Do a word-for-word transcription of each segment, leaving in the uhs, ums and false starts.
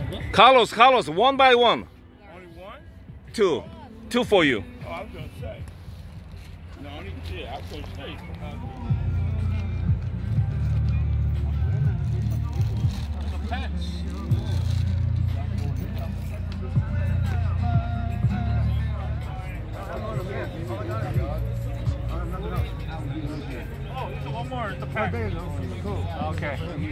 Carlos, Carlos, one by one. Only one? Two. Two for you. Oh, I was gonna say. No, only yeah, I was gonna say. The pets. Oh, so one more. The pet. Okay.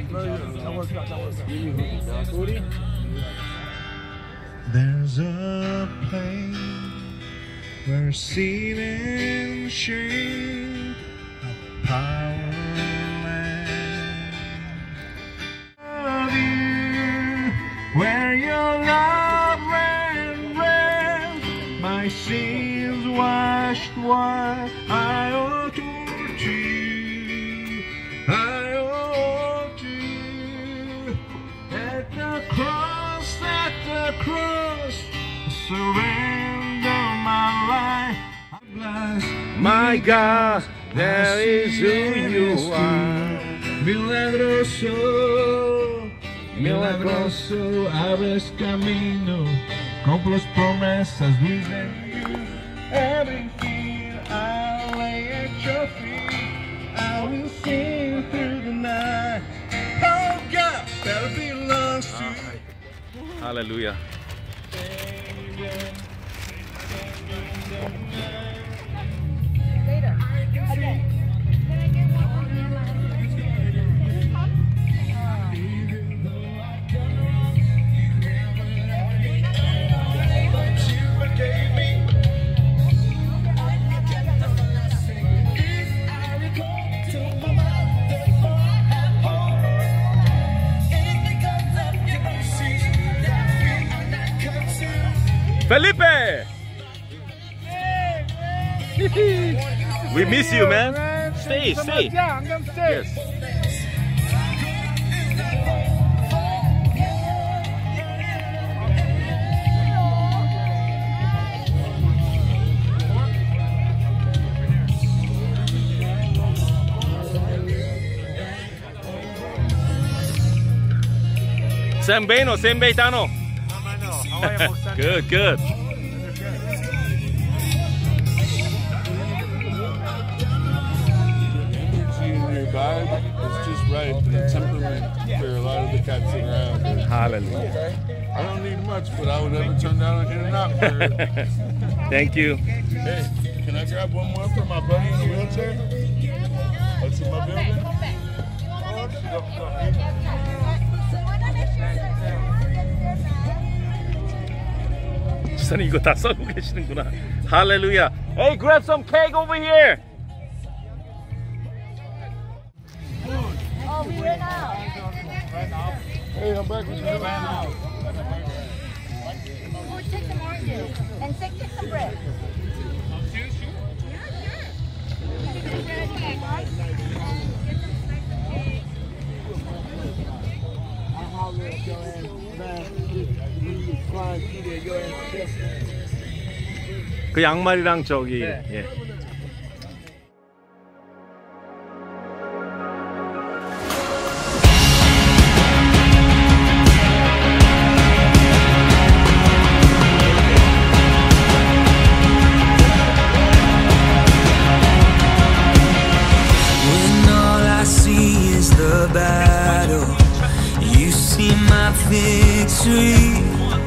There's a place where sin and shame are powerless. Love you, where your love ran red, my sins washed white. I owe to you, I owe to you. At the cross, at the cross, surrender my life. I bless My God, that is who you are. Milagroso, milagroso, abres camino, cumples promesas, Luis de you. Everything I lay at your feet, I will sing through the night. Oh God, that belongs to you. Hallelujah. Later. Again. Can I get one more? Felipe! We miss you, man. Stay, stay. Yeah, I'm gonna stay. Yes. Senbei no, senbei tano. Good, good. Vibe is just right, and the temperament for a lot of the cats around. Hallelujah. I don't need much, but I would never turn down a hit or not for it. Thank you. Hey, can I grab one more for my buddy in the wheelchair? That's in my building. 지사님 이거 다 써고 계시는구나. Hallelujah. Hey, grab some cake over here. Oh, we ran out. Hey, I'm back with you. Or take some oranges and take, take some bread. 그 양말이랑 저기. 예. Victory.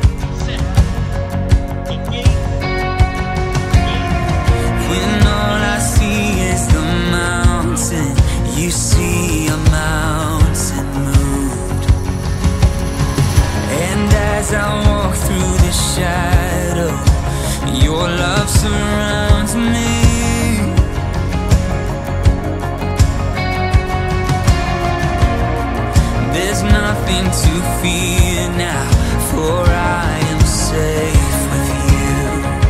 When all I see is the mountain, you see a mountain moved. And as I walk through the shadow, your love surrounds me. There's nothing to fear now, for I am safe with you.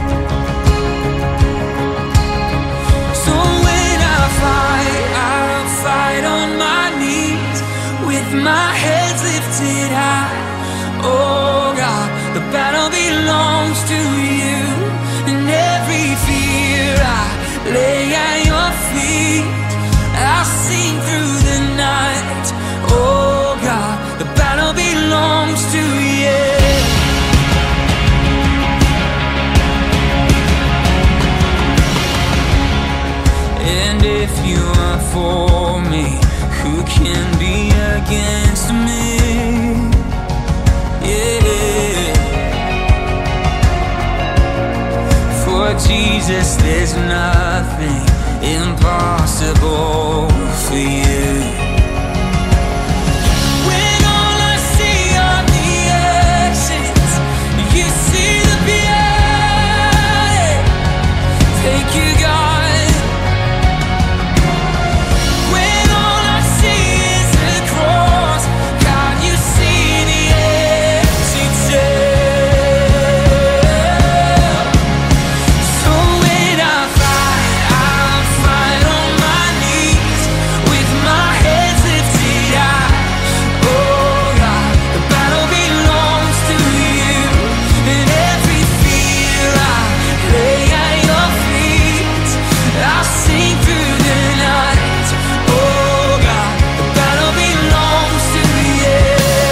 So when I fight, I'll fight on my knees, with my head lifted high. Oh God, the battle belongs to you, and every fear I lay at your feet. I'll sing through the night. Oh God, the battle belongs to you. can be against me? Yeah. For Jesus, there's nothing impossible for you. When all I see are the actions, you see the beauty. Thank you, God. When all I see is the cross, God, you see the empty tomb. So when I fight, I'll fight on my knees with my heads lifted high. Oh God, the battle belongs to you, and every fear I lay at your feet. I'll sing through the night. Oh God, the battle belongs to you.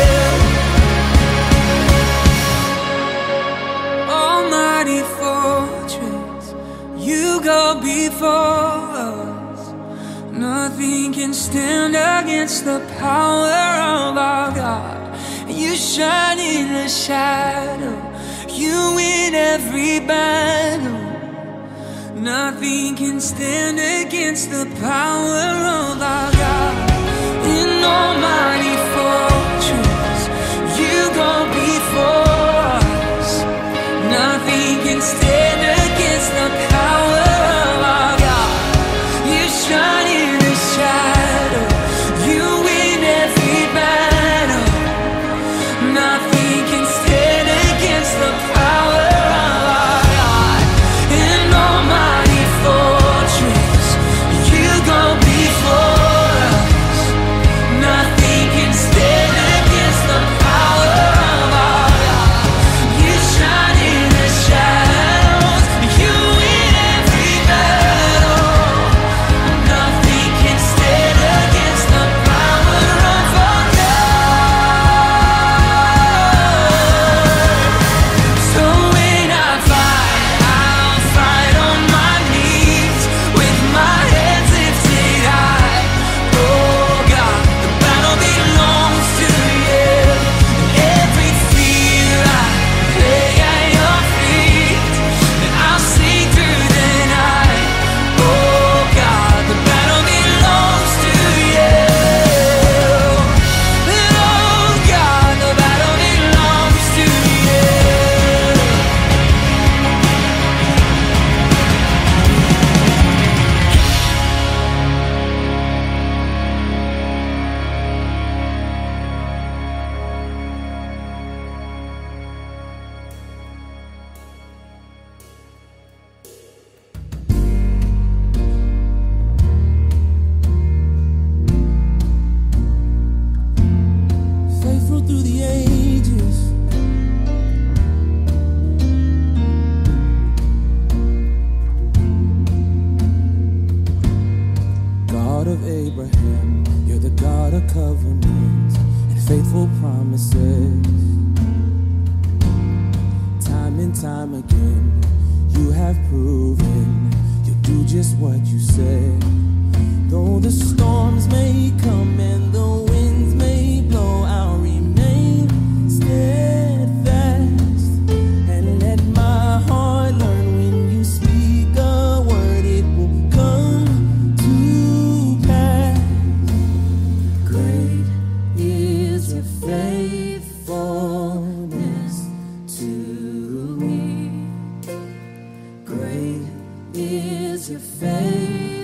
Almighty fortress, you go before us. Nothing can stand against the power of our God. You shine in the shadow, you win every battle. Nothing can stand against the power of our God. In almighty fortress, you go before us. Nothing can stand against the power of our God. You shine in the shadow, you win every battle. Nothing can stand against the power of our God. In almighty fortress, you go before us. Nothing can stand against the power of our God. You shine in the shadows, you win every battle. Nothing can stand against the power of our God. So when I fight, I'll fight on my knees with my heads lifted high. Oh God, the battle belongs to you, and every fear I lay at your feet, and I'll sing through the night. Oh God, the battle belongs to you. Oh God, the battle belongs to you. Faithful through the ages, God of Abraham, you're the God of covenants and faithful promises. Time and time again, you have proven you'll do just what you said. Though the storms may come and the winds may blow, I'll remain steadfast and let my heart learn when you speak a word, it will come to pass. Great is your faithfulness to me. Great is your faithfulness.